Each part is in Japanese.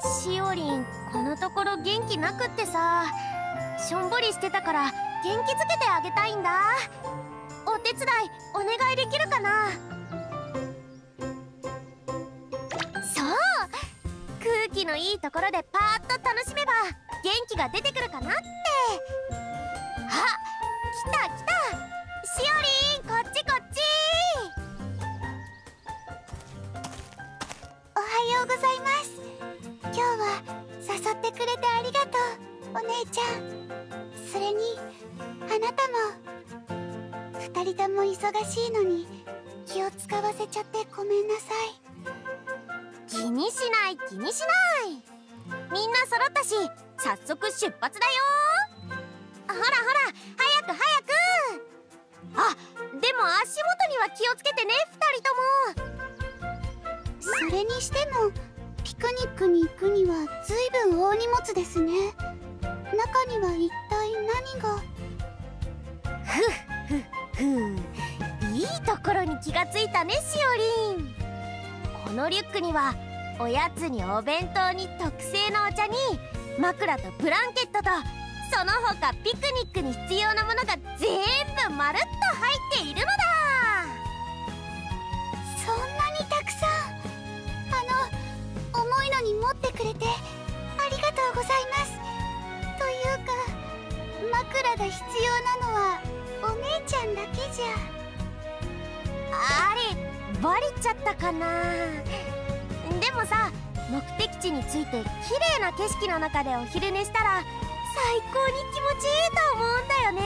しおりん、このところ元気なくってさ、しょんぼりしてたから元気づけてあげたいんだ。お手伝いお願いできるかな？そう、空気のいいところでパーッと楽しめば元気が出てくるかなって。あ、来た来た、しおりん、こっちこっち。 おはようございます。今日は誘ってくれてありがとう、お姉ちゃん。それにあなたも。2人とも忙しいのに気を使わせちゃってごめんなさい。 気にしない気にしない。みんな揃ったし早速出発だよ。ほらほら、早く早く。あ、でも足元には気をつけてね、2人とも。 それにしてもピクニックに行くにはずいぶん大荷物ですね。中には一体何が。 ふっふっふっ、いいところに気がついたね、しおりん。このリュックにはおやつにお弁当に特製のお茶に枕とブランケットとその他ピクニックに必要なものが全部まるっと入っているのだ。 そんなにたくさん。重いのに持ってくれてありがとうございます。というか枕が必要なのはお姉ちゃんだけじゃ。 あれ、バレちゃったかな。でもさ、目的地に着いて綺麗な景色の中でお昼寝したら最高に気持ちいいと思うんだよね。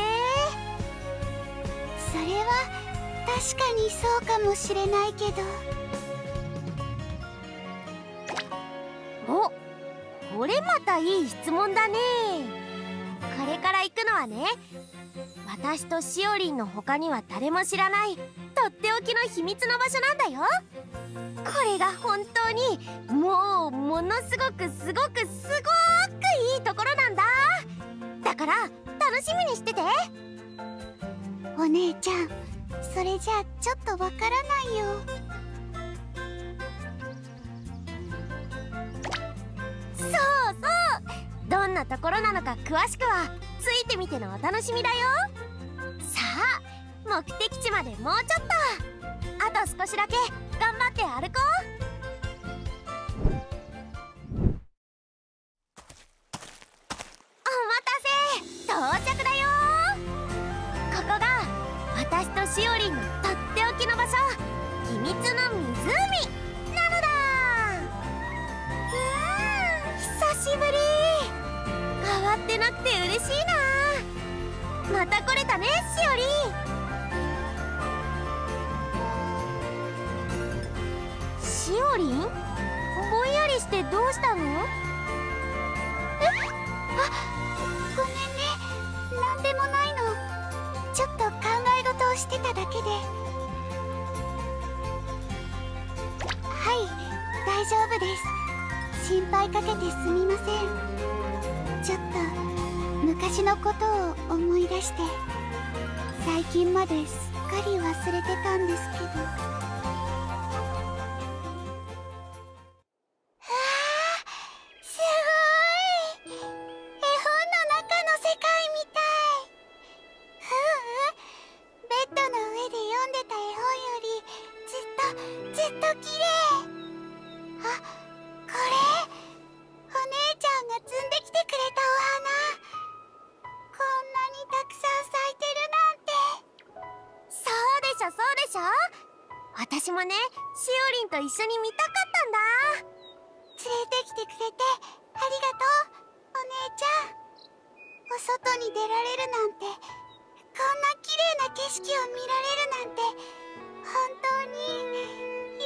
それは確かにそうかもしれないけど。 お、これまたいい質問だね。これから行くのはね、私としおりんの他には誰も知らないとっておきの秘密の場所なんだよ。これが本当にもうものすごくすごくすごくいいところなんだ。だから楽しみにしてて。 お姉ちゃん、それじゃあちょっとわからないよ。 そうそう、どんなところなのか詳しくはついてみてのお楽しみだよ。さあ、目的地までもうちょっと。あと少しだけ頑張って歩こう。お待たせ、到着だよ。ここが私としおりんのとっておきの場所、秘密の湖なのだ。久しぶり。変わってなくて嬉しいな。また来れたね、しおりん。しおりん、ぼんやりしてどうしたの？ ごめんね、なんでもないの。ちょっと考え事をしてただけで。はい、大丈夫です。心配かけてすみません。ちょっと昔のことを思い出して、最近まですっかり忘れてたんですけど。 私もね、しおりんと一緒に見たかったんだ。 連れてきてくれてありがとう、お姉ちゃん。お外に出られるなんて、こんな綺麗な景色を見られるなんて、本当に夢み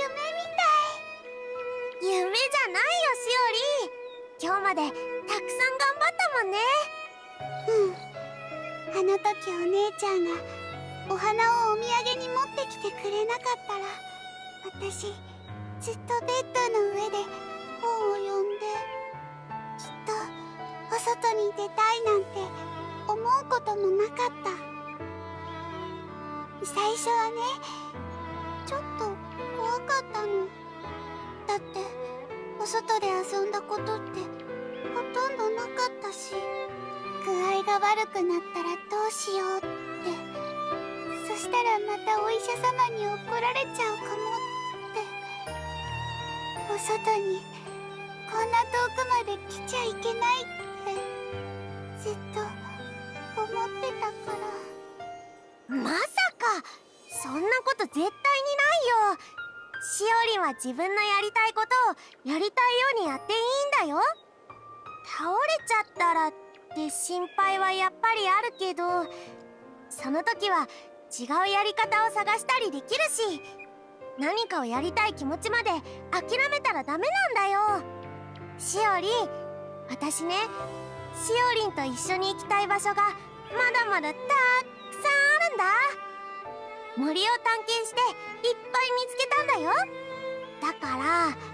たい。 夢じゃないよ、しおりん。今日までたくさん頑張ったもんね。 あの時お姉ちゃんがお花をお土産に持ってきてくれなかったら、私ずっとベッドの上で本を読んで、きっとお外に出たいなんて思うこともなかった。最初はね、ちょっと怖かったの。だっておお外で遊んだことってほとんどなかったし、具合が悪くなったらどうしようって、そしたらまたお医者様に怒られちゃうかもって、お外にこんな遠くまで来ちゃいけないってずっと思ってたから。 まさかそんなこと絶対にないよ。しおりんは自分のやりたいことをやりたいようにやっていいんだよ。倒れちゃったらって心配はやっぱりあるけど、その時は違うやり方を探したりできるし、何かをやりたい気持ちまで諦めたらダメなんだよ。しおりん、私ね、しおりんと一緒に行きたい場所がまだまだたくさんあるんだ。森を探検していっぱい見つけたんだよ。だからね、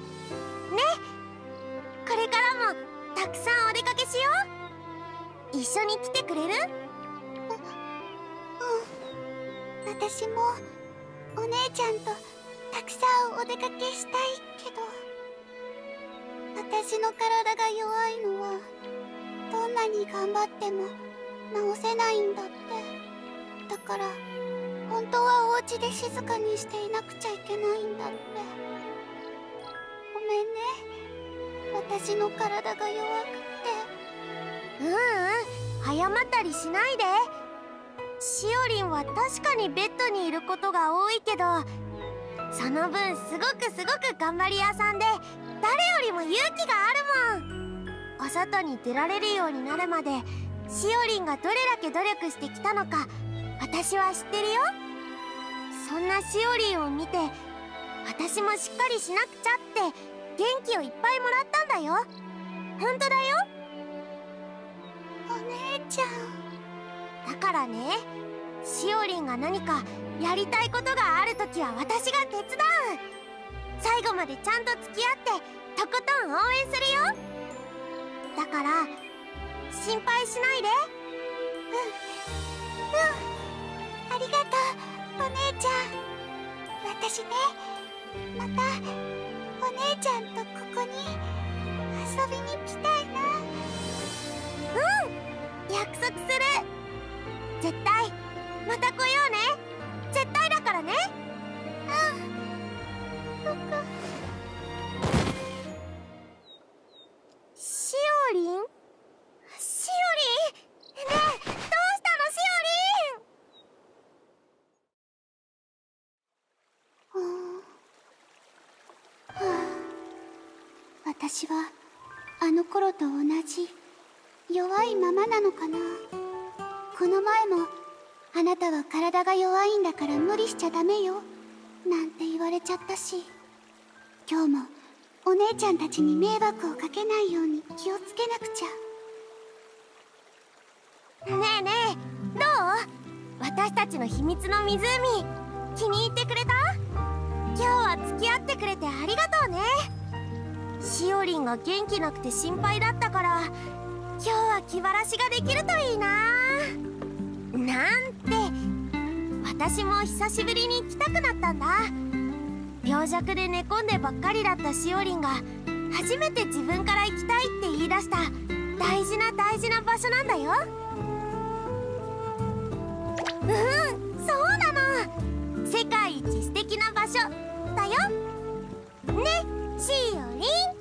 これからもたくさんお出かけしよう。一緒に来てくれる？ うん、私もお姉ちゃんとたくさんお出かけしたいけど、私の体が弱いのはどんなに頑張っても治せないんだって。だから本当はお家で静かにしていなくちゃいけないんだって。ごめんね、私の体が弱くて。 謝ったりしないで。しおりんは確かにベッドにいることが多いけど、その分すごく頑張り屋さんで、誰よりも勇気があるもん。お外に出られるようになるまでしおりんがどれだけ努力してきたのか私は知ってるよ。そんなしおりんを見て、私もしっかりしなくちゃって元気をいっぱいもらったんだよ。ほんとだよ。 お姉ちゃん。 だからね、しおりんが何かやりたいことがあるときは私が手伝う。最後までちゃんと付き合ってとことん応援するよ。だから心配しないで。 ありがとう、お姉ちゃん。私ね、またお姉ちゃんとここに遊びに来たいな。 約束する。絶対また来ようね。絶対だからね。 そっか。 しおりん？しおりん？ねえ、どうしたのしおりん。私はあの頃と同じ弱いままなのかな。この前もあなたは体が弱いんだから無理しちゃダメよなんて言われちゃったし、今日もお姉ちゃんたちに迷惑をかけないように気をつけなくちゃ。 ねえねえ、どう？私たちの秘密の湖、気に入ってくれた？今日は付き合ってくれてありがとうね。しおりんが元気なくて心配だったから、今日は気晴らしができるといいな。なんて、私も久しぶりに来たくなったんだ。病弱で寝込んでばっかりだったしおりんが初めて自分から行きたいって言い出した大事な場所なんだよ。そうなの。世界一素敵な場所だよね、しおりん。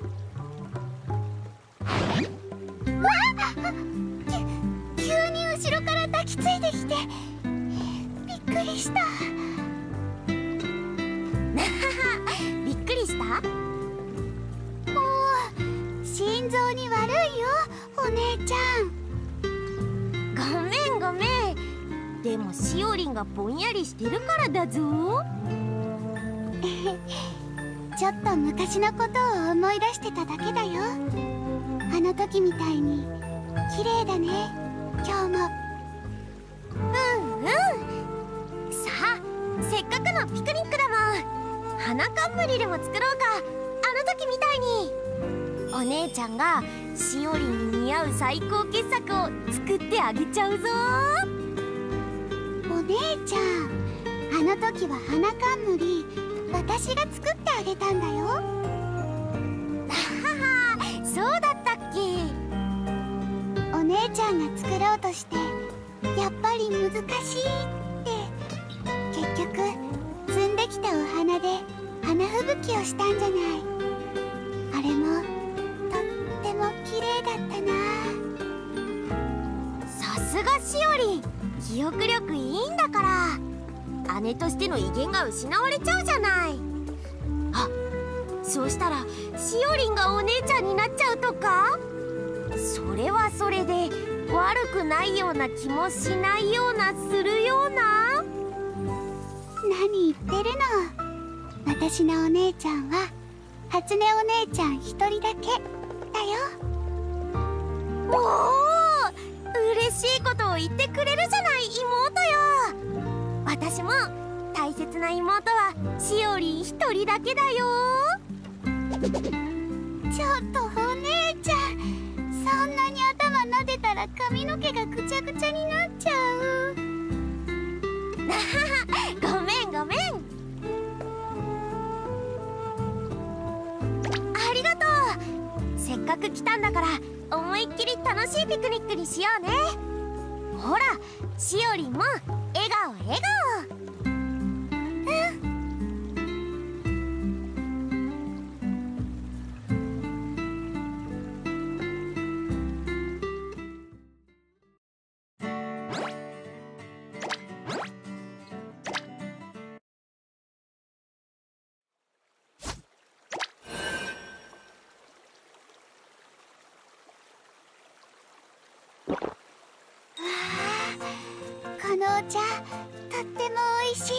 急に後ろから抱きついてきてびっくりした。 びっくりした？ もう心臓に悪いよ、お姉ちゃん。 ごめん。でもしおりんがぼんやりしてるからだぞ。 ちょっと昔のことを思い出してただけだよ。あの時みたいに綺麗だね、今日も。 さあ、せっかくのピクニックだもん。花冠でも作ろうか、あの時みたいに。お姉ちゃんがしおりんに似合う最高傑作を作ってあげちゃうぞ。 お姉ちゃん、あの時は花冠私が作ってあげたんだよ。 うとしてやっぱり難しいって結局摘んできたお花で花吹雪をしたんじゃない。あれもとっても綺麗だったな。 さすがしおりん、記憶力いいんだから姉としての威厳が失われちゃうじゃない。あ、そうしたらしおりんがお姉ちゃんになっちゃうとか。それはそれで悪くないような気もしないようなするような。 何言ってるの。私のお姉ちゃんは初音お姉ちゃん一人だけだよ。 おお、嬉しいことを言ってくれるじゃない妹よ。私も大切な妹はしおりん一人だけだよ。 ちょっとお姉ちゃん、そんなに頭撫でたら髪の毛がぐちゃぐちゃになっちゃう。 ごめんごめん。ありがとう。せっかく来たんだから思いっきり楽しいピクニックにしようね。ほら、しおりんも笑顔笑顔。 このお茶とっても美味しい。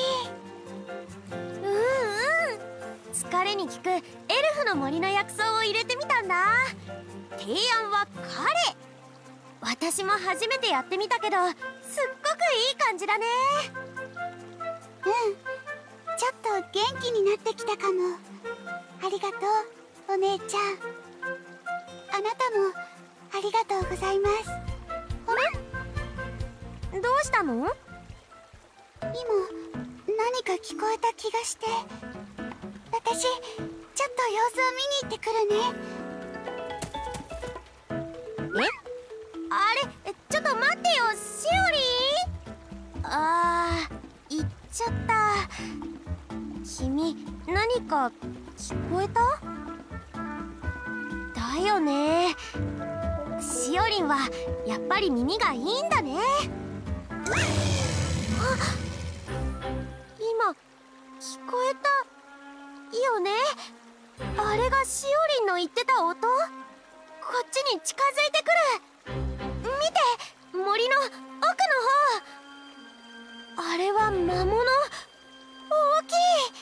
疲れに効くエルフの森の薬草を入れてみたんだ。提案はカレー。私も初めてやってみたけどすっごくいい感じだね。 ちょっと元気になってきたかも。ありがとうお姉ちゃん。あなたもありがとうございます。 どうしたの？ 今何か聞こえた気がして、私ちょっと様子を見に行ってくるね。 あれ、ちょっと待ってよ、しおりん。行っちゃった。君何か聞こえた？だよね。しおりんはやっぱり耳がいいんだね。あ、今聞こえたよね。あれがしおりんの言ってた音。こっちに近づいてくる。見て、森の奥の方。あれは魔物。大きい。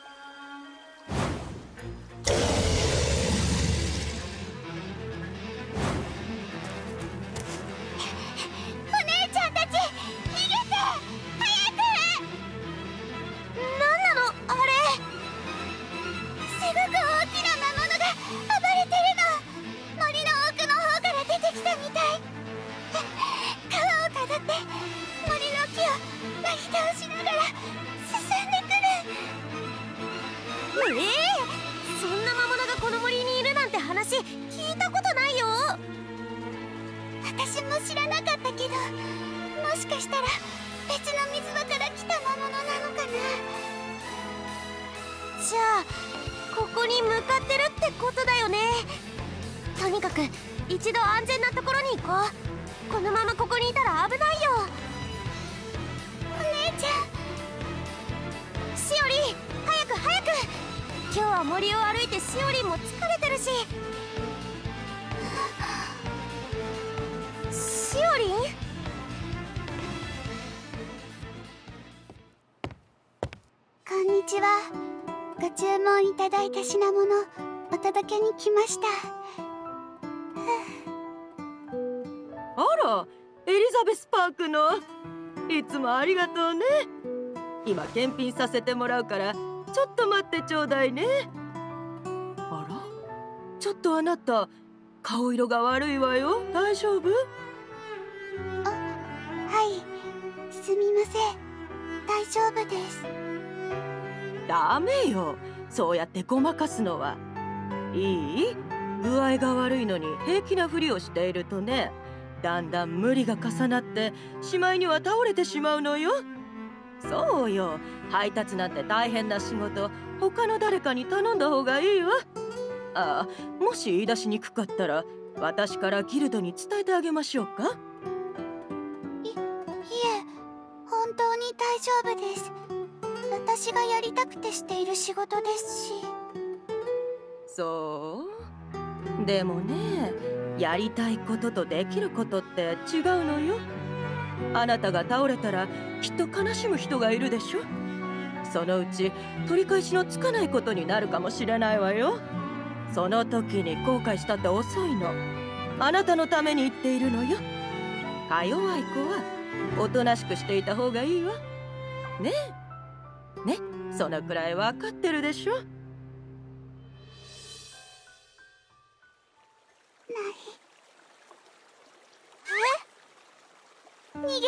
そんな魔物がこの森にいるなんて話聞いたことないよ。 私も知らなかったけど、もしかしたら別の水場から来た魔物なのかな。 じゃあここに向かってるってことだよね。とにかく一度安全なところに行こう。このままここにいたら危ないよ。 お姉ちゃん。しおりん、早く早く。今日は森を歩いてしおりんも疲れてるし。しおりん？ こんにちは。ご注文いただいた品物お届けに来ました。 あら、エリザベスパークの。いつもありがとうね。今検品させてもらうからちょっと待ってちょうだいね。あら、ちょっとあなた顔色が悪いわよ。大丈夫？ はい、すみません。大丈夫です。 ダメよ、そうやってごまかすのは。いい？具合が悪いのに平気なふりをしているとね、 だんだん無理が重なってしまいには倒れてしまうのよ。そうよ、配達なんて大変な仕事、他の誰かに頼んだ方がいいわ。ああ、もし言い出しにくかったら私からギルドに伝えてあげましょうか。 いえ、本当に大丈夫です。私がやりたくてしている仕事ですし。 そうでもね、やりたいこととできることって違うのよ。あなたが倒れたらきっと悲しむ人がいるでしょ。そのうち取り返しのつかないことになるかもしれないわよ。その時に後悔したって遅いの。あなたのために言っているのよ。か弱い子はおとなしくしていた方がいいわ。ねえね、そのくらい分かってるでしょ。 逃げない。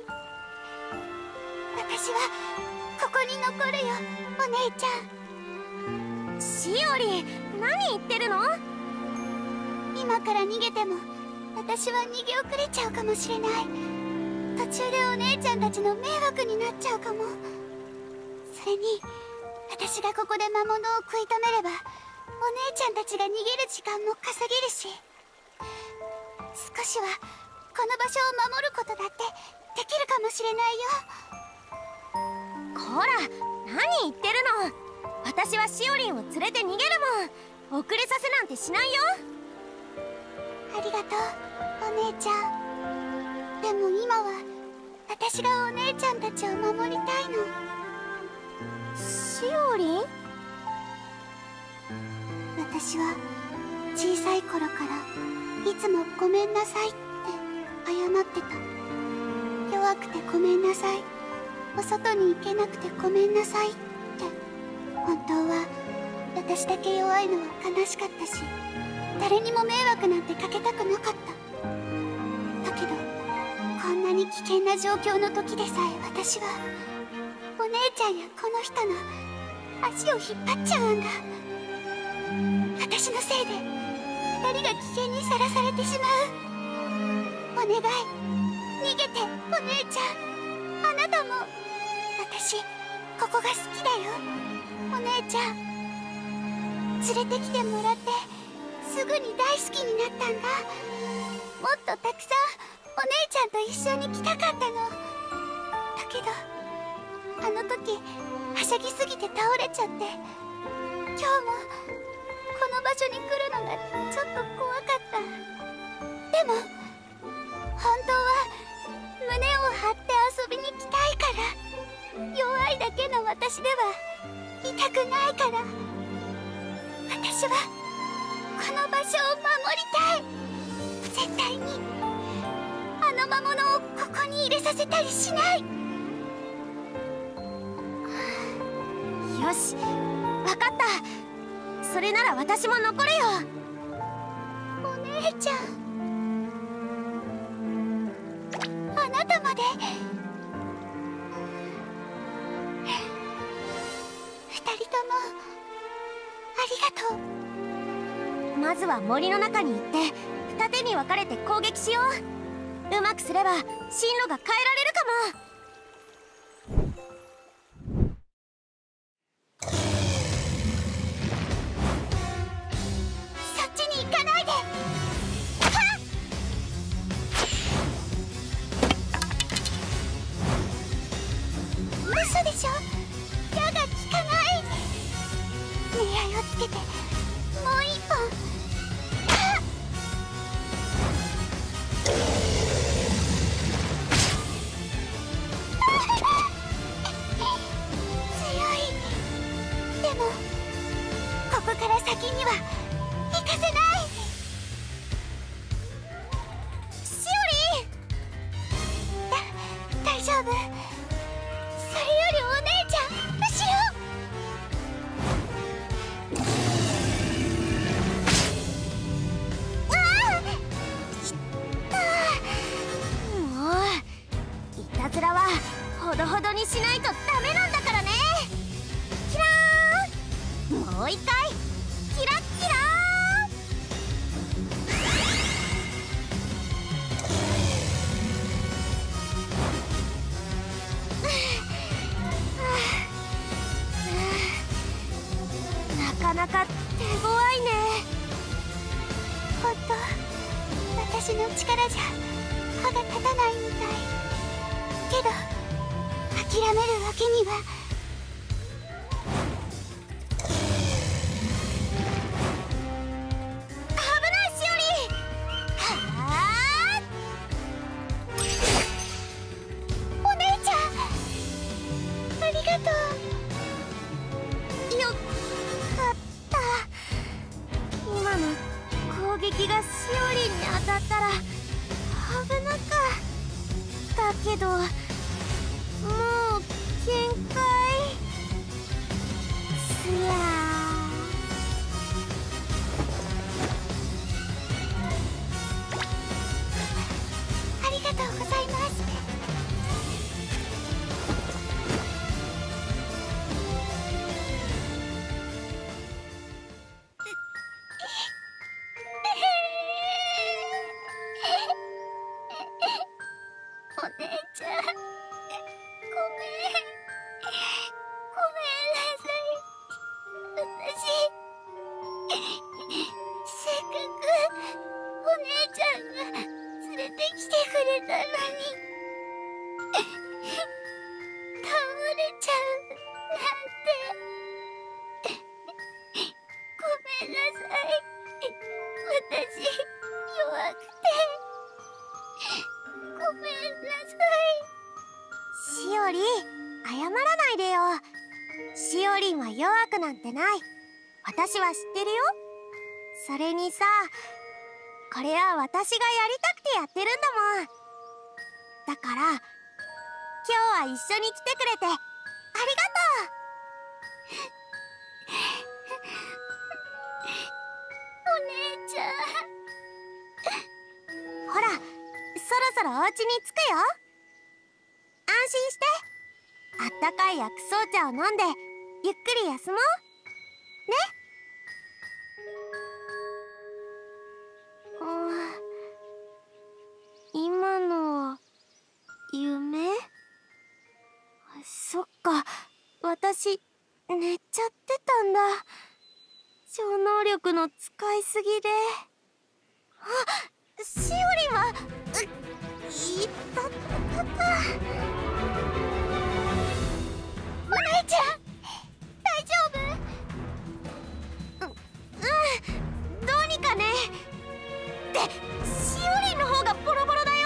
私はここに残るよ、お姉ちゃん。 しおり、何言ってるの？ 今から逃げても私は逃げ遅れちゃうかもしれない。途中でお姉ちゃんたちの迷惑になっちゃうかも。それに私がここで魔物を食い止めればお姉ちゃんたちが逃げる時間も稼げるし、少しはこの場所を守ることだってできるかもしれないよ。 こら、何言ってるの。私はしおりんを連れて逃げるもん。遅れさせなんてしないよ。 ありがとう、お姉ちゃん。でも今は私がお姉ちゃんたちを守りたいの。 しおりん？ 私は小さい頃からいつもごめんなさいって謝ってた。弱くてごめんなさい、お外に行けなくてごめんなさいって。本当は私だけ弱いのは悲しかったし、誰にも迷惑なんてかけたくなかった。だけどこんなに危険な状況の時でさえ私はお姉ちゃんやこの人の足を引っ張っちゃうんだ。私のせいで2人が危険にさらされてしまう。お願い、逃げて、お姉ちゃん。あなたも。私ここが好きだよ、お姉ちゃん。連れてきてもらってすぐに大好きになったんだ。もっとたくさんお姉ちゃんと一緒に来たかったの。だけどあの時はしゃぎすぎて倒れちゃって、今日もこの場所に来るのがちょっと怖かった。でも本当は胸を張って遊びに来たいから。弱いだけの私では痛くないから。私はこの場所を守りたい。絶対にあの魔物をここに入れさせたりしない。 よし、わかった。それなら私も残るよ。 お姉ちゃん、あなたまで。2人ともありがとう。 まずは森の中に行って二手に分かれて攻撃しよう。うまくすれば進路が変えられるかも。 そっちに行かないで。嘘でしょ。矢が効かない。狙いをつけてもう一本。強い。でもここから先には行かせない。しおりん、大丈夫。それよりお姉ちゃん、後ろ。 もういたずらはほどほどにしないとダメなんだからね。キラーン、もう一回キラッキラーン。 私の力じゃ歯が立たないみたい。けど諦めるわけには。 攻撃がしおりんに当たったら危なかったけど、もう限界すやありがとうございます。お姉ちゃん、ごめんなさい。私せっかくお姉ちゃんが連れてきてくれたのに倒れちゃうなんて。ごめんなさい。私弱くてごめんなさい。 しおりん、謝らないでよ。しおりんは弱くなんてない。私は知ってるよ。それにさ、これは私がやりたくてやってるんだもん。だから今日は一緒に来てくれてありがとお姉ちゃん。 う。ほら、そろそろお家に着くよ。安心して。あったかい薬草茶を飲んでゆっくり休もうね。今のは夢？そっか、私寝ちゃってたんだ。超能力の使いすぎで。あ、しおりんは、いたたた。 お姉ちゃん、大丈夫？ どうにかね。ってしおりんの方がボロボロだよ。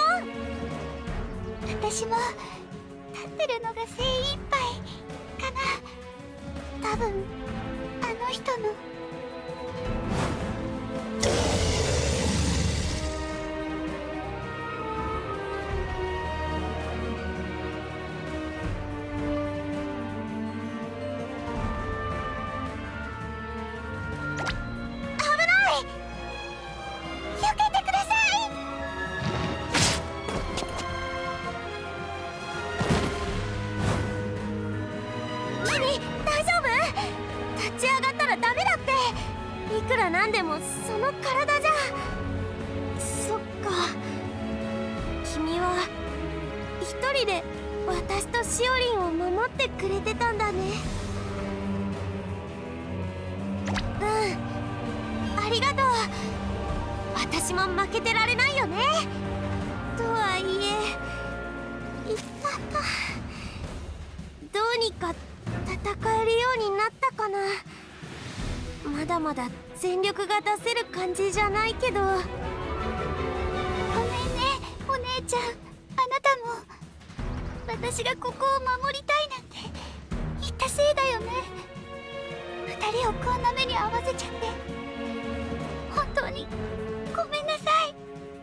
私も立ってるのが精一杯かな。多分あの人の。 いくらなんでもその体じゃ。そっか、君は一人で私としおりんを守ってくれてたんだね。ありがとう。私も負けてられないよね。とはいえ、いたた。どうにか戦えるようになったかな。まだまだ全力が出せる感じじゃないけど。ごめんね、 お姉ちゃん。あなたも私がここを守りたいなんて言ったせいだよね。二人をこんな目に遭わせちゃって本当にごめんなさい。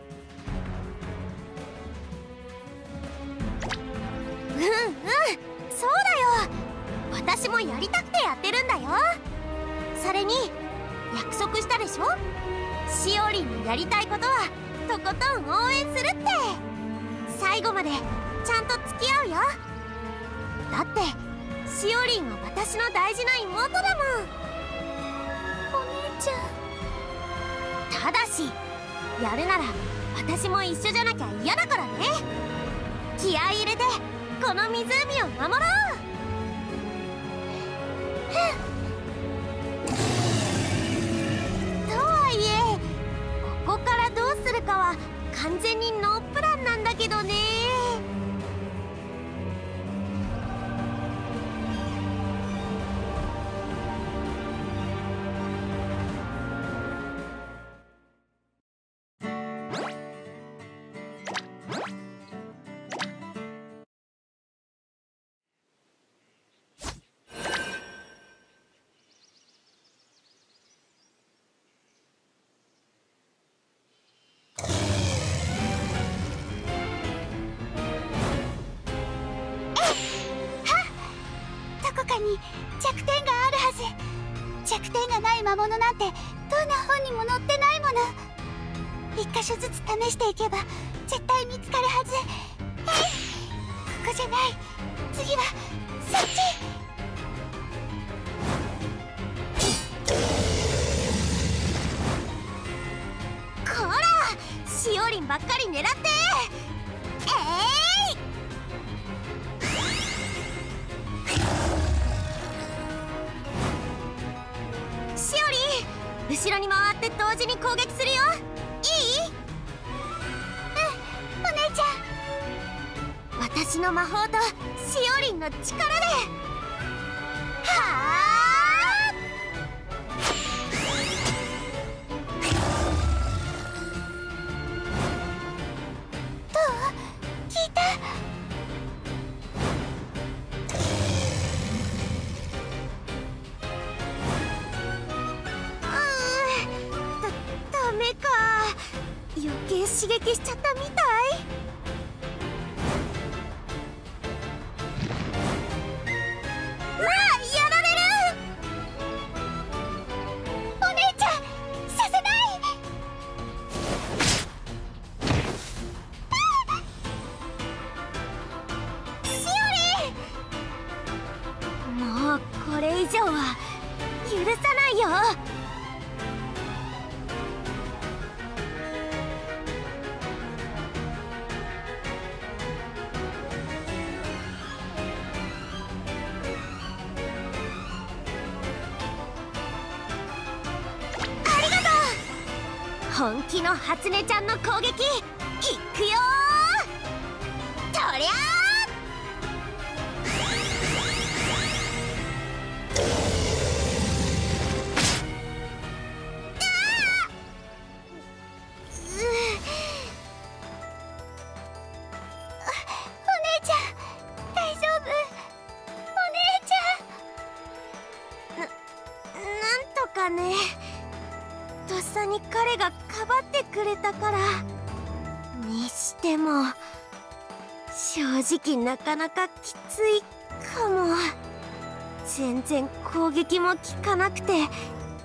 そうだよ。私もやりたくてやってるんだよ。それに約束したでしょ。しおりんのやりたいことはとことん応援するって。最後までちゃんと付き合うよ。だってしおりんは私の大事な妹だもん。 お姉ちゃん。ただしやるなら私も一緒じゃなきゃ嫌だからね。気合い入れてこの湖を守ろう。とはいえ、ここからどうするかは完全にノープランなんだけどね。 に弱点があるはず。弱点がない魔物なんてどんな本にも載ってないもの。一箇所ずつ試していけば絶対見つかるはず。ここじゃない。次はそっち。 こら、しおりんばっかり狙って。しおりん、後ろに回って同時に攻撃するよ。いい？ お姉ちゃん。私の魔法としおりんの力で。はあ。余計刺激しちゃったみたい。まあ、やられる。 お姉ちゃん、させない。 しおりん、もうこれ以上は許さないよ。本気の初音ちゃんの攻撃いくよー。とりゃお姉ちゃん、大丈夫？お姉ちゃん。 なんとかね。とっさに彼がかばってくれたからにしても、正直なかなかきついかも。全然攻撃も効かなくて、力も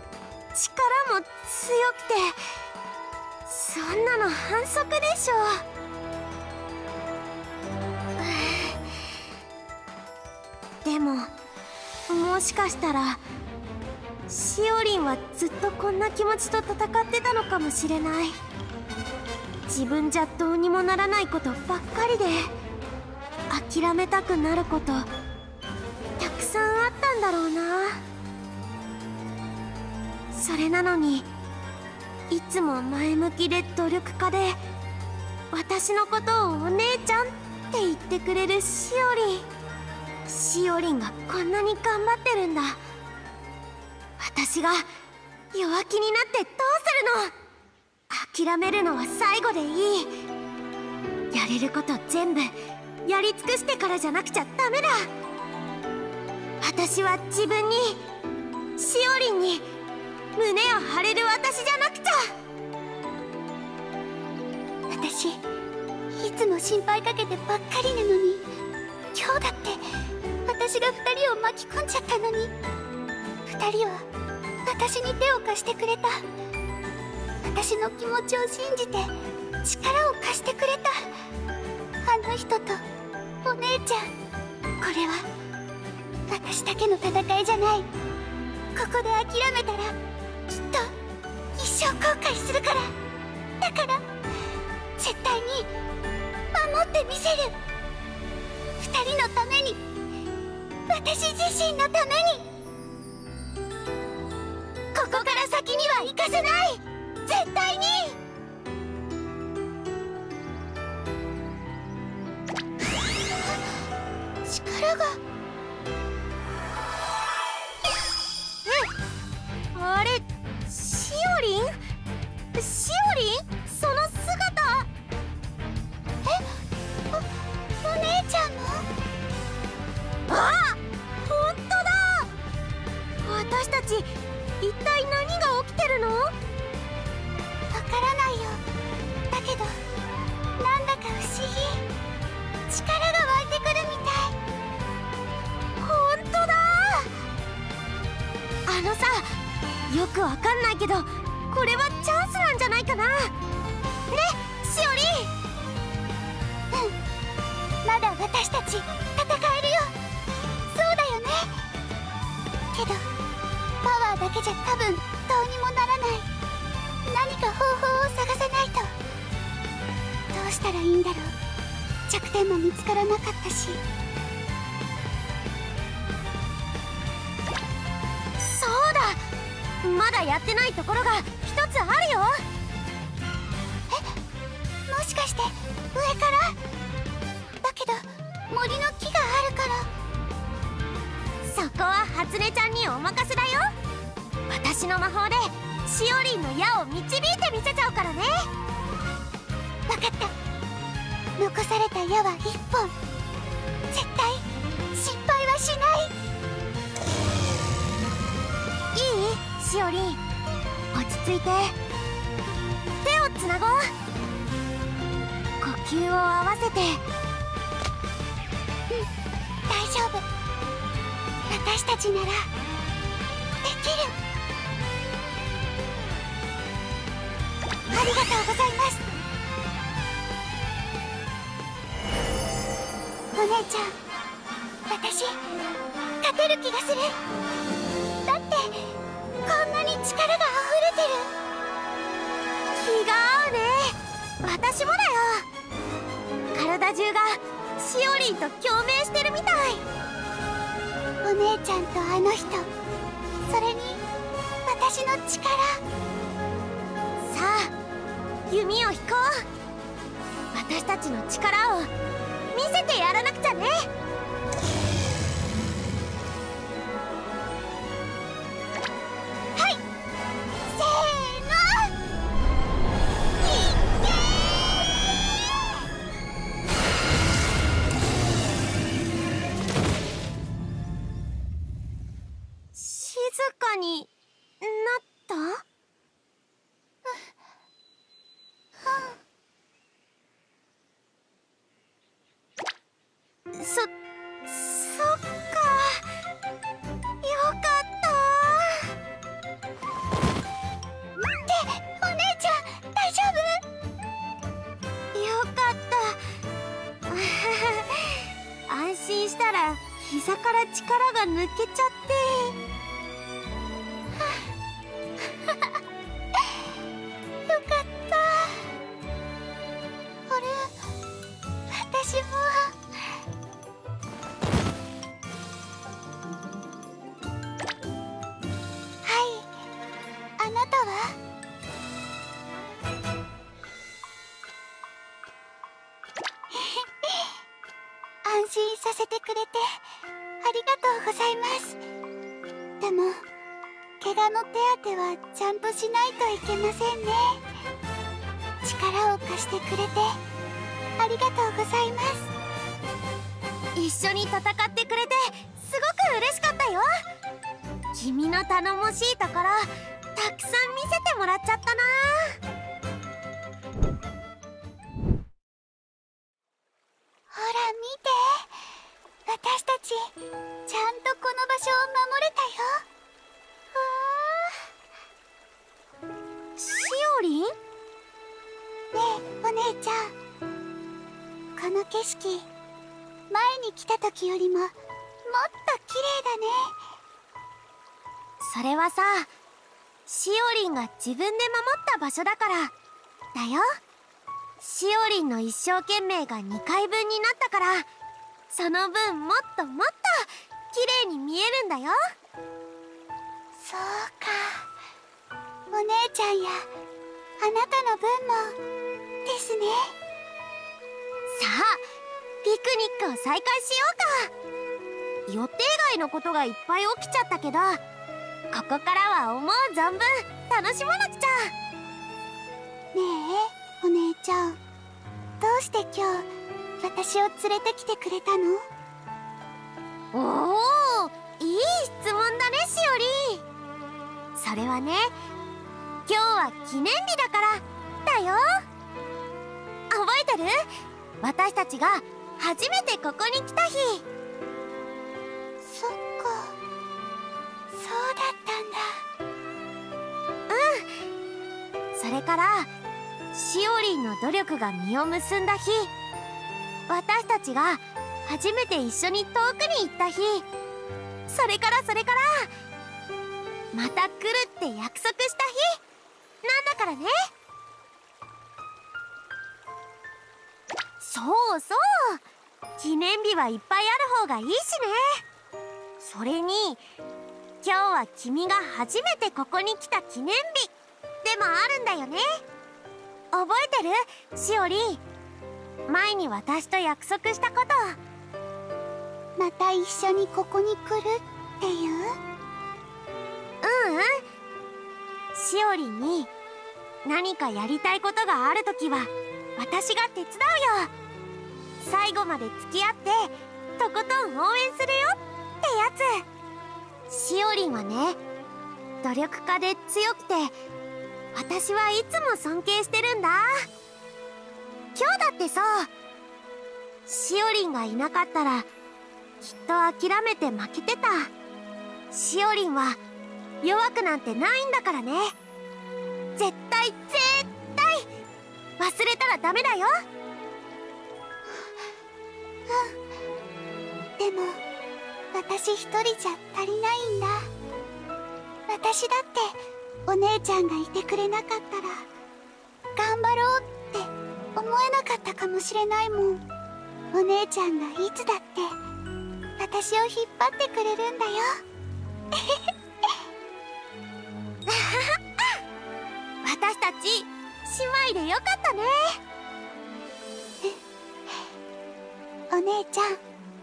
強くて、そんなの反則でしょ。でももしかしたらしおりんはずっとこんな気持ちと戦ってたのかもしれない。自分じゃどうにもならないことばっかりで諦めたくなることたくさんあったんだろうな。それなのにいつも前向きで努力家で私のことをお姉ちゃんって言ってくれるしおりん。しおりんがこんなに頑張ってるんだ。私が弱気になってどうするの。諦めるのは最後でいい。やれること全部やり尽くしてからじゃなくちゃダメだ。私は自分に、しおりんに胸を張れる私じゃなくちゃ。 私いつも心配かけてばっかりなのに、今日だって私が2人を巻き込んじゃったのに、2人は私に手を貸してくれた。私の気持ちを信じて力を貸してくれた。あの人とお姉ちゃん。これは私だけの戦いじゃない。ここで諦めたらきっと一生後悔するから。だから絶対に守ってみせる。2人のために、私自身のために。ここから先には行かせない。絶対に。 おりん、その姿。 お姉ちゃんの。 あ、本当だ。私たち一体何が起きてるの？ わからないよ。だけどなんだか不思議。力が湧いてくるみたい。 本当だ。あのさ、よくわかんないけどこれはチャンスなんじゃないかな。ね、しおり。 まだ私たち戦えるよ。そうだよね。けどパワーだけじゃ多分どうにもならない。何か方法を探さないと。どうしたらいいんだろう。弱点も見つからなかったし。 そうだ、まだやってないところが一つあるよ。 もしかして上から？だけど森の木があるから。 そこは初音ちゃんにお任せだよ。私の魔法でしおりんの矢を導いてみせちゃうからね。 わかった。残された矢は1本。絶対失敗はしない。 いい？しおりん、落ち着いて。手をつなごう。呼吸を合わせて。 大丈夫。私たちならできる。ありがとうございます。お姉ちゃん、私勝てる気がする。だってこんなに力が溢れてる。 気が合うね。私もだよ。体中がしおりんと共鳴してるみたい。 お姉ちゃんとあの人、それに私の力。 さあ、弓を引こう。私たちの力を見せてやらなくちゃね。 はい、せーの。 静かになった？そっか。よかった。 ってお姉ちゃん大丈夫？ よかった。安心したら膝から力が抜けちゃって。 よかった。あれ、私も。はい、あなたは？安心させてくれてありがとうございます。でも怪我の手当てはちゃんとしないといけませんね。力を貸してくれてありがとうございます。 一緒に戦ってくれてすごく嬉しかったよ。君の頼もしいところたくさん見せてもらっちゃったな。 ほら見て、私たちちゃんとこの場所を守れたよ。 しおりん？ ねえお姉ちゃん、この景色前に来た時よりももっと綺麗だね。 それはさ、しおりんが自分で守った場所だからだよ。しおりんの一生懸命が2回分になったから、その分もっともっと綺麗に見えるんだよ。 そうか、お姉ちゃんやあなたの分もですね。 さあ、ピクニックを再開しようか。予定外のことがいっぱい起きちゃったけど、ここからは思う存分楽しまなくちゃ。 ねちゃん、どうして今日私を連れてきてくれたの？ おお、いい質問だね、しおり。それはね、今日は記念日だからだよ。覚えてる？私たちが初めてここに来た日。 そっか、そうだったんだ。 それからしおりんの努力が実を結んだ日、私たちが初めて一緒に遠くに行った日、それからまた来るって約束した日なんだからね。そうそう、記念日はいっぱいある方がいいしね。それに今日は君が初めてここに来た記念日でもあるんだよね。覚えてる？しおりん、前に私と約束したこと。 また一緒にここに来るっていう？ しおりんに何かやりたいことがあるときは私が手伝うよ。最後まで付き合ってとことん応援するよってやつ。しおりんはね、努力家で強くて私はいつも尊敬してるんだ。今日だってさ、しおりんがいなかったらきっと諦めて負けてた。しおりんは弱くなんてないんだからね。絶対忘れたらダメだよ。 でも私一人じゃ足りないんだ。私だってお姉ちゃんがいてくれなかったら頑張ろうって思えなかったかもしれないもん。お姉ちゃんがいつだって私を引っ張ってくれるんだよ。 私たち姉妹でよかったね。 お姉ちゃん。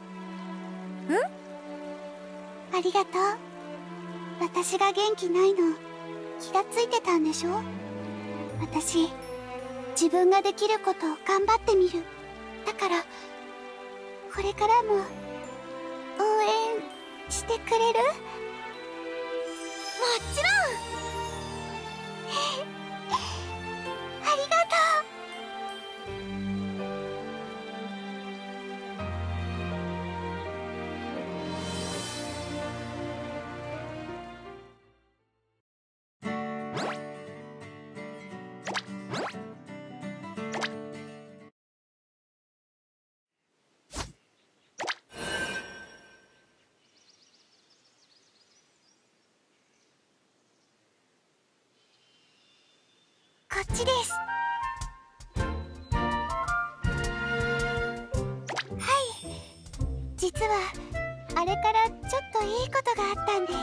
ありがとう。私が元気ないの気がついてたんでしょ？私自分ができることを頑張ってみる。だからこれからも応援してくれる？もちろん。ありがとう。こっちです。はい、実はあれからちょっといいことがあったんです。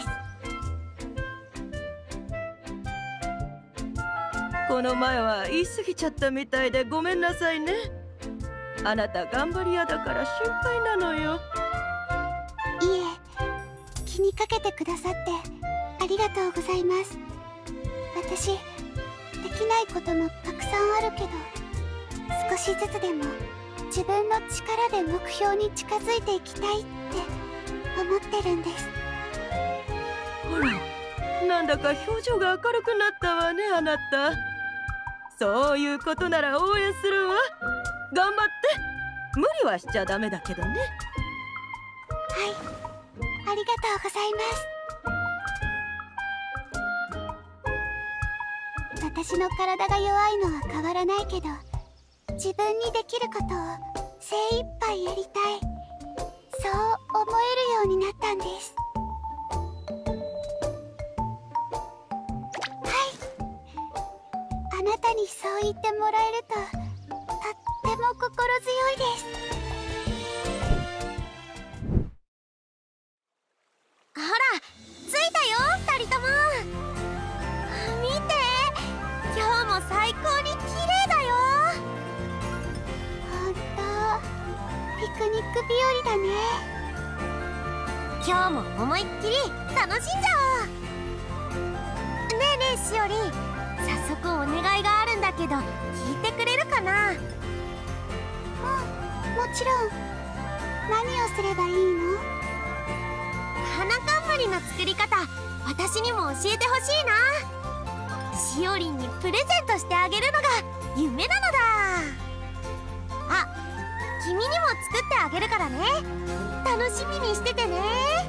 この前は言い過ぎちゃったみたいでごめんなさいね。あなた頑張り屋だから心配なのよ。 いえ、気にかけてくださってありがとうございます。私できないこともたくさんあるけど、少しずつでも自分の力で目標に近づいていきたいって思ってるんです。 ほら、なんだか表情が明るくなったわね、あなた。そういうことなら応援するわ。頑張って。無理はしちゃダメだけどね。 はい、ありがとうございます。私の体が弱いのは変わらないけど、自分にできることを精一杯やりたい、そう思えるようになったんです。はい、あなたにそう言ってもらえるととっても心強いです。 ほら、着いたよ、2人とも。見て、今日も最高に綺麗だよ。 ほんとピクニック日和だね。 今日も思いっきり楽しんじゃおう。ねえねえしおりん、早速お願いがあるんだけど聞いてくれるかな？ もちろん。何をすればいいの？ 花冠の作り方、私にも教えてほしいな。しおりんにプレゼントしてあげるのが夢なのだ。あ、君にも作ってあげるからね。楽しみにしててね。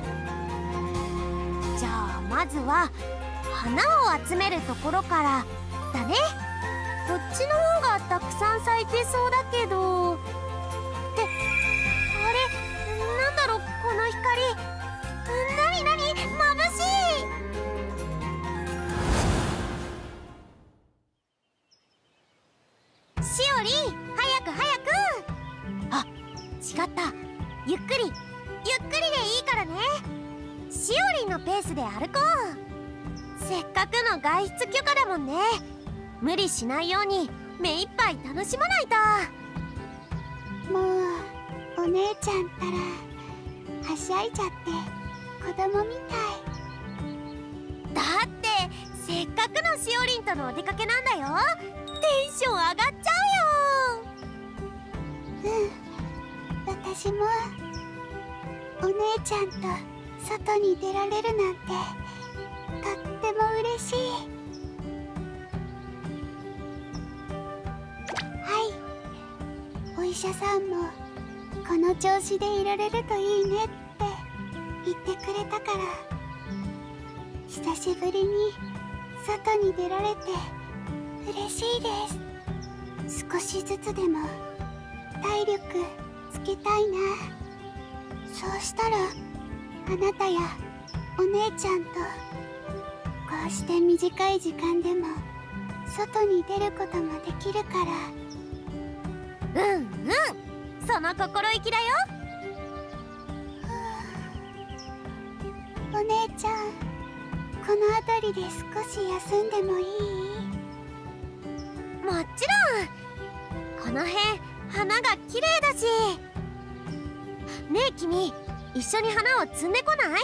じゃあまずは花を集めるところからだね。こっちの方がたくさん咲いてそうだけど。ってあれ、なんだろうこの光。なになに、眩しい。しおりん、早く早く。あ、違った。ゆっくりでいいからね。しおりんのペースで歩こう。せっかくの外出許可だもんね。無理しないように目いっぱい楽しまないと。 もうお姉ちゃんったらはしゃいじゃって子供みたい。 だってせっかくのしおりんとのお出かけなんだよ。テンション上がっちゃうよ。私もお姉ちゃんと外に出られるなんてとっても嬉しい。はい、お医者さんもこの調子でいられるといいねって言ってくれたから、久しぶりに外に出られて嬉しいです。少しずつでも体力つけたいな。そうしたらあなたやお姉ちゃんとこうして短い時間でも外に出ることもできるから。 その心意気だよ。 お姉ちゃん、この辺りで少し休んでもいい？ もちろん。この辺花が綺麗だし。ねえ君、一緒に花を摘んでこない？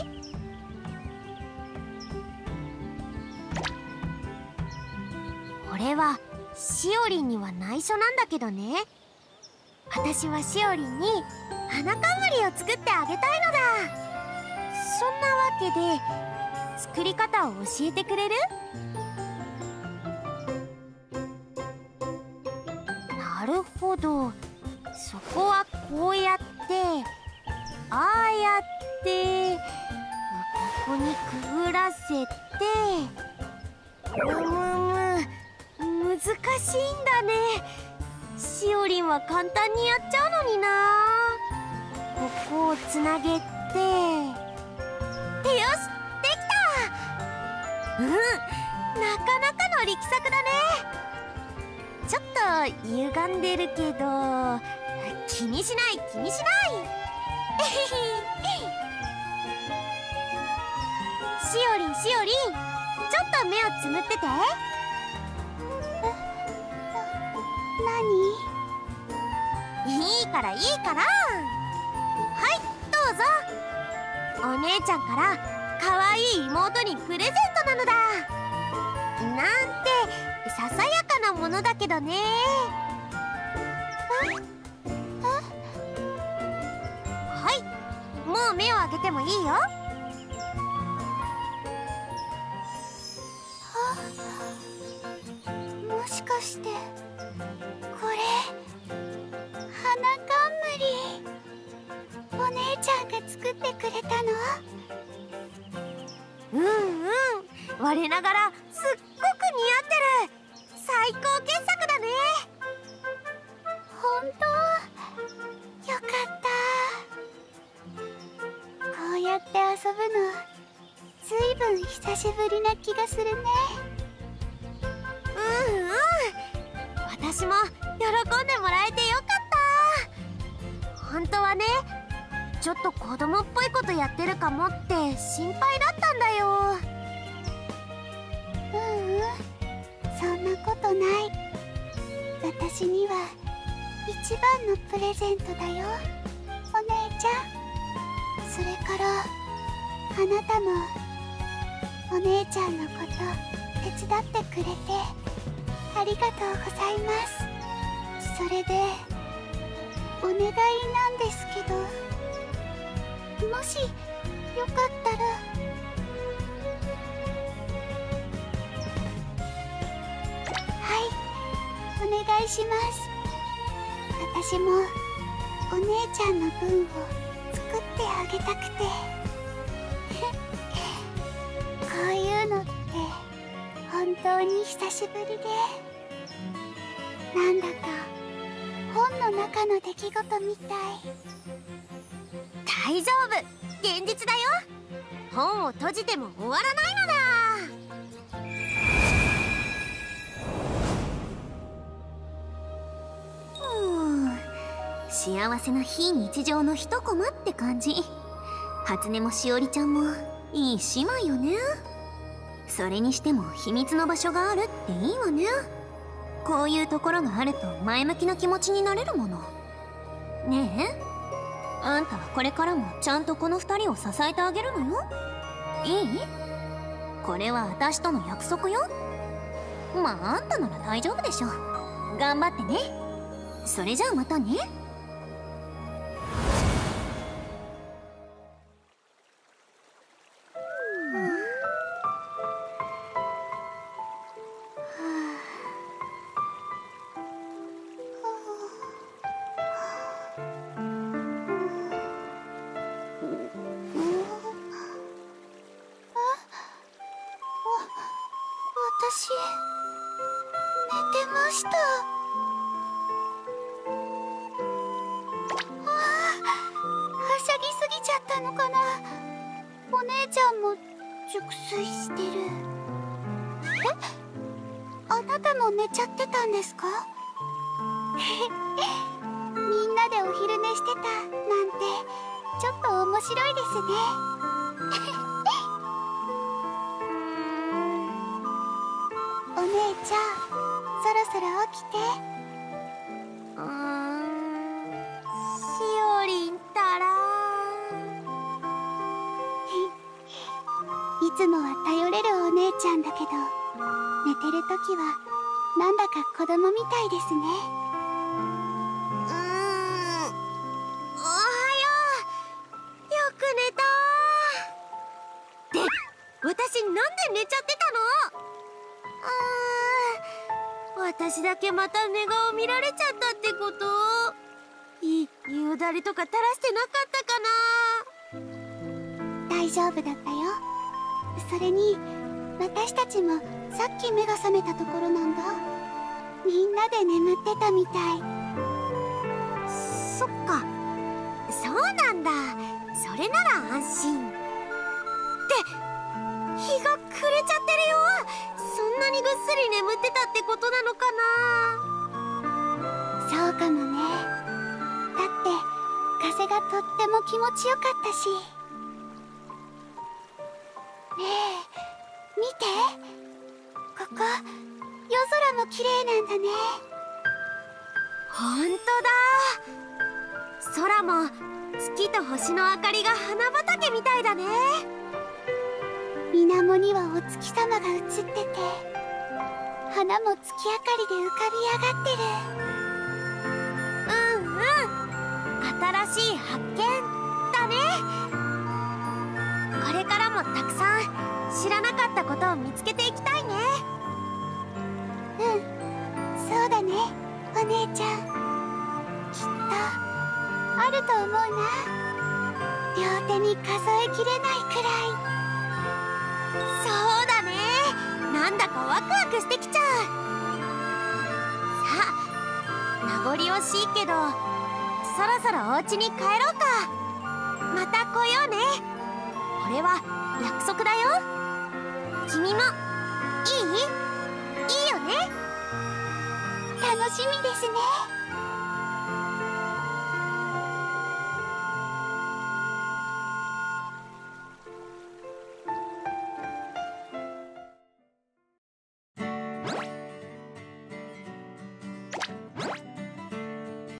これはしおりんには内緒なんだけどね。私はしおりんに花冠を作ってあげたいのだ。そんなわけで作り方を教えてくれる？なるほど、そこはこうやってああやってここにくぐらせて難しいんだね。しおりんは簡単にやっちゃうのにな。ここをつなげて、よし、できた。なかなかの力作だね。ちょっと歪んでるけど気にしない気にしない。しおりん、ちょっと目をつむってて。いいからはい、どうぞ。お姉ちゃんからかわいい妹にプレゼントなのだ。なんてささやかなものだけどね。はい、もう目を開けてもいいよ。 もしかしてこれ花冠？お姉ちゃんが作ってくれたの？ 我ながらすっごく似合ってる。最高傑作だね。 本当？よかった。こうやって遊ぶのずいぶん久しぶりな気がするね。 私も喜んでもらえてよかった。本当はね、ちょっと子供っぽいことやってるかもって心配だったんだよ。 そんなことない。私には一番のプレゼントだよ、お姉ちゃん。それからあなたもお姉ちゃんのこと手伝ってくれてありがとうございます。 それでお願いなんですけど、もしよかったら。はい、お願いします。私もお姉ちゃんの分を作ってあげたくてこういうのって本当に久しぶりで、なんだか本の中の出来事みたい。 大丈夫、現実だよ。本を閉じても終わらないのだ。 幸せな非日常の一コマって感じ。初音もしおりちゃんもいい姉妹よね。それにしても秘密の場所があるっていいわね。こういうところがあると前向きな気持ちになれるもの。ねえ、あんたはこれからもちゃんとこの2人を支えてあげるのよ。いい？これは私との約束よ。まああんたなら大丈夫でしょ。頑張ってね。それじゃあまたね。私、寝てました。はしゃぎすぎちゃったのかな。お姉ちゃんも熟睡してる。あなたも寝ちゃってたんですか？みんなでお昼寝してたなんてちょっと面白いですね。お姉ちゃん、そろそろ起きて。 しおりんたら。 いつもは頼れるお姉ちゃんだけど、寝てる時はなんだか子供みたいですね。 おはよう。よく寝た。で、私なんで寝ちゃってたの？私だけまた寝顔見られちゃったってこと？よだれとか垂らしてなかったかな？ 大丈夫だったよ。それに私たちもさっき目が覚めたところなんだ。みんなで眠ってたみたい。 そっか、そうなんだ。それなら安心。って日が暮れちゃってるよ。そんなにぐっすり眠ってたってことなのかな？ そうかもね。だって風がとっても気持ちよかったし。ねえ、見て、ここ夜空も綺麗なんだね。 ほんとだ。空も月と星の明かりが花畑みたいだね。 水面にはお月様が映ってて、花も月明かりで浮かび上がってる。 新しい発見だね。これからもたくさん知らなかったことを見つけていきたいね。 うん、そうだね、お姉ちゃん。きっとあると思うな。両手に数えきれないくらい。 そうだね。なんだかワクワクしてきちゃう。さあ、名残惜しいけどそろそろお家に帰ろうか。また来ようね。これは約束だよ。君もいい？いいよね？ 楽しみですね。